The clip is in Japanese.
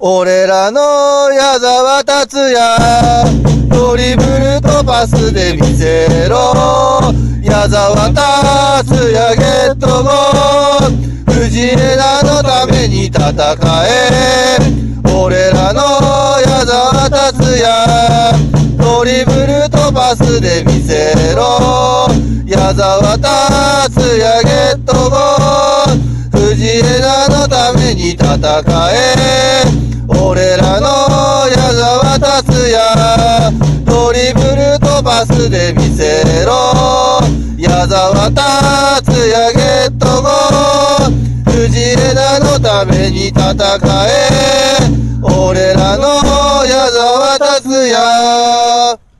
俺らの矢沢達也、ドリブルとパスで見せろ。矢沢達也ゲットゴール、藤枝のために戦え。俺らの矢沢達也、ドリブルとパスで見せろ。矢沢達也ゲットゴール、藤枝のために戦え。俺らの矢沢達也、ドリブルとパスで見せろ。矢沢達也ゲットゴール、藤枝のために戦え。俺らの矢沢達也。